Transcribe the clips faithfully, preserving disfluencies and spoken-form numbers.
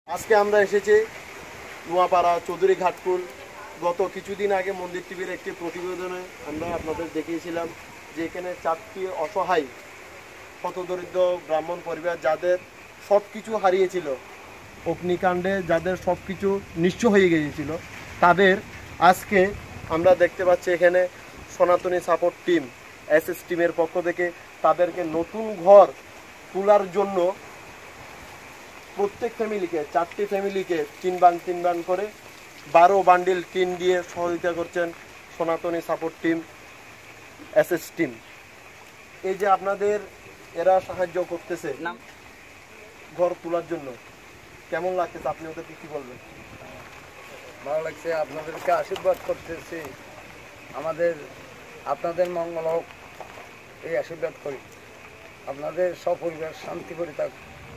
আজকে আমরা এসেছি নোয়াপাড়া চৌধুরী ঘাটকুল। গত কিছুদিন আগে মন্দির টিভির একটি প্রতিবেদনে আমরা আপনাদের দেখিয়েছিলাম যে এখানে চারটি অসহায় হতদরিদ্র ব্রাহ্মণ পরিবার যাদের সব কিছু হারিয়েছিল, অগ্নিকাণ্ডে যাদের সব কিছু নিঃস্ব হয়ে গিয়েছিল, তাদের আজকে আমরা দেখতে পাচ্ছি এখানে সনাতনী সাপোর্ট টিম এস এস টিমের পক্ষ থেকে তাদেরকে নতুন ঘর তোলার জন্য প্রত্যেক ফ্যামিলিকে চারটি ফ্যামিলিকে তিন বান তিন বান করে বারো বান্ডিল টিন দিয়ে সহযোগিতা করছেন সনাতনী support team S S team. এই যে আপনাদের এরা সাহায্য করতেছে ঘর তোলার জন্য, কেমন লাগতেছে? আপনি ওদেরকে কি বলবেন? ভালো লাগছে, আপনাদেরকে আশীর্বাদ করতেছি, আমাদের আপনাদের মঙ্গল হোক এই আশীর্বাদ করি, আপনাদের সপরিবার শান্তি করে থাক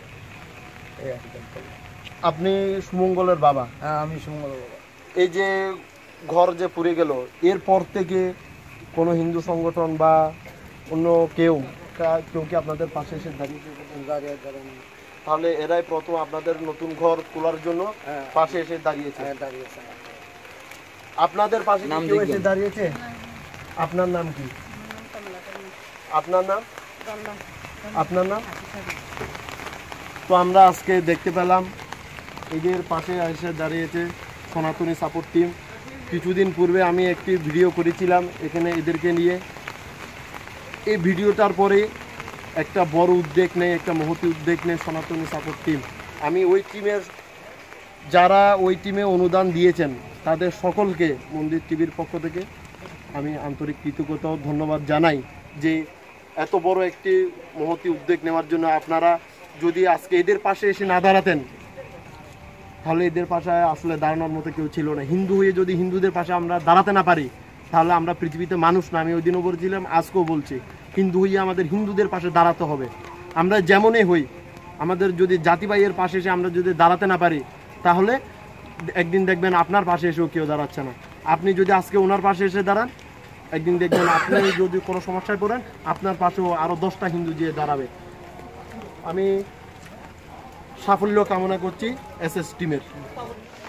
এই আশীর্বাদ করি। আপনি সুমঙ্গলের বাবা? হ্যাঁ, আমি সুমঙ্গল বাবা। এই যে ঘর যে পুড়ে গেল, এরপর থেকে কোনো হিন্দু সংগঠন বা অন্য কেউ কেউ কি আপনাদের পাশে এসে দাঁড়িয়েছে? দাঁড়িয়ে দাঁড়ান, তাহলে এরাই প্রথম আপনাদের নতুন ঘর তোলার জন্য পাশে এসে দাঁড়িয়েছে। দাঁড়িয়েছে আপনাদের পাশে কেউ এসে দাঁড়িয়েছে? আপনার নাম কি? আপনার নাম? আপনার নাম? তো আমরা আজকে দেখতে পেলাম এদের পাশে এসে দাঁড়িয়েছে সনাতনী সাপোর্ট টিম। কিছুদিন পূর্বে আমি একটি ভিডিও করেছিলাম এখানে এদেরকে নিয়ে। এই ভিডিওটার পরে একটা বড় উদ্যোগ নেই, একটা মহতি উদ্যোগ নেই সনাতনী সাপোর্ট টিম। আমি ওই টিমের যারা ওই টিমে অনুদান দিয়েছেন তাদের সকলকে মন্দির টিভির পক্ষ থেকে আমি আন্তরিক কৃতজ্ঞতা ও ধন্যবাদ জানাই যে এত বড় একটি মহতি উদ্যোগ নেওয়ার জন্য। আপনারা যদি আজকে এদের পাশে এসে না দাঁড়াতেন তাহলে এদের পাশে আসলে দাঁড়ানোর মতো কেউ ছিল না। হিন্দু হয়ে যদি হিন্দুদের পাশে আমরা দাঁড়াতে না পারি তাহলে আমরা পৃথিবীতে মানুষ না। আমি ওই দিনও বলছিলাম, আজকেও বলছি, হিন্দু হয়ে আমাদের হিন্দুদের পাশে দাঁড়াতে হবে। আমরা যেমনই হই, আমাদের যদি জাতি ভাইয়ের পাশে এসে আমরা যদি দাঁড়াতে না পারি তাহলে একদিন দেখবেন আপনার পাশে এসেও কেউ দাঁড়াচ্ছে না। আপনি যদি আজকে ওনার পাশে এসে দাঁড়ান, একদিন দেখবেন আপনি যদি কোনো সমস্যায় পড়েন আপনার পাশেও আরও দশটা হিন্দু দিয়ে দাঁড়াবে। আমি সাফল্য কামনা করছি এস এস টিমের।